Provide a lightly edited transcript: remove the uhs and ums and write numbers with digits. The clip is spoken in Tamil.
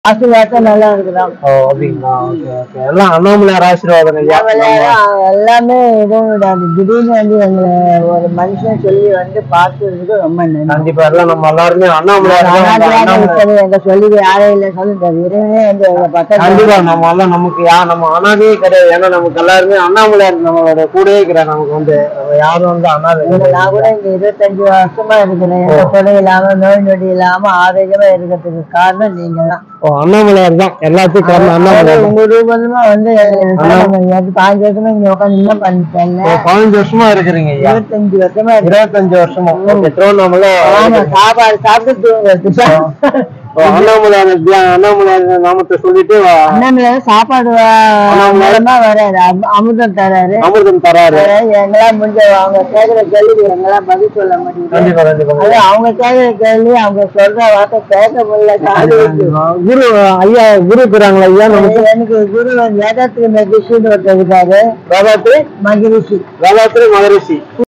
ஆசீர்வாதம் நல்லா இருக்குதான். ஓ அப்படிங்களா? Okay okay. எல்லாம் அண்ணாமலையார் ஆசீர்வாதம் ஐயா. எல்லாமே எதுவும் விடாது. திடீர்னு வந்து எங்களை ஒரு மனுஷன் சொல்லி வந்து பார்த்ததுக்கு ரொம்ப நன்றி. கண்டிப்பா எல்லாம் நம்ம எல்லாருமே அண்ணாமலையார் எங்க சொல்லி யாரும் இல்லை சொல்லுங்க. இறைவனே வந்து எங்களை பார்த்தா கண்டிப்பா நம்ம எல்லாம் நமக்கு நம்ம அனாதையே கிடையாது. ஏன்னா நமக்கு எல்லாருமே அண்ணாமலையார் நம்மளோட கூடயே இருக்கிறார். நமக்கு வந்து யாரும் வந்து அனாதை. நான் கூட இங்க 25 வருஷமா இருக்கிறேன். எந்த கொலை இல்லாம நோய் நொடி இல்லாம ஆரோக்கியமா இருக்கிறதுக்கு காரணம் நீங்க தான். அண்ணாமலையார் தான் எல்லாத்துக்கும் காரணம். அண்ணாமலையார் உங்க ரூபமா வந்து 15 வருஷமா இங்க உட்காந்து என்ன பண்ணிட்டேன். 15 வருஷமா இருக்கிறீங்க. 25 வருஷமா 25 வருஷமா திருவண்ணாமலை சாப்பாடு சாப்பிட்டு அண்ணாமலையார் நாமத்தை சொல்லிட்டு அண்ணாமலையார் சாப்பாடு மூலமா வராரு. அமிர்தம் தராரு. அமிர்தம் தராரு. எங்கெல்லாம் முடிஞ்ச அவங்க கேட்கிற கேள்வி எங்கெல்லாம் பதில் சொல்ல முடியும். கண்டிப்பா கண்டிப்பா. அவங்க கேட்கிற கேள்வி அவங்க சொல்ற வார்த்தை கேட்க முடியல. குரு ஐயா குரு இருக்கிறாங்களா ஐயா? எனக்கு குரு வேதாத்திரி மகிழ்ச்சின்னு ஒருத்தர் இருக்காரு. வேதாத்திரி மகிழ்ச்சி வேதாத்திரி மகரிஷி.